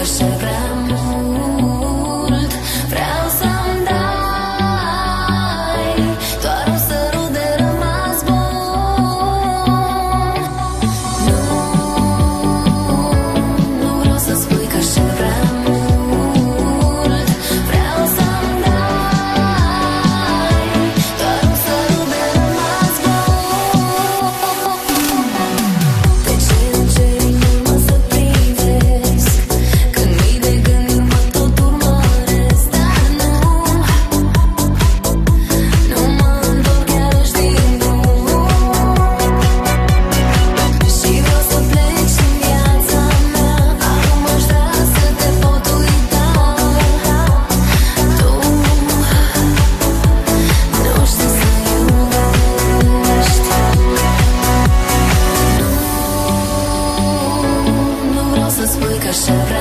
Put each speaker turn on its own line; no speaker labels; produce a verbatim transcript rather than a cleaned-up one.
că și prea mult. Vreau să-mi dai doar un sărut de rămas bun. Nu, nu vreau să spui că și prea mult. Vreau să-mi dai doar un sărut de rămas bun. De ce în ce inimă să privesc când mii de gânduri mă tot urmăresc? Dar nu, nu mă întorc iarăși din drum. Și vreau să pleci din viața mea. Acum aș vrea să te pot uita. Tu nu știi să iubești. Nu, nu vreau să spui că și-ar vrea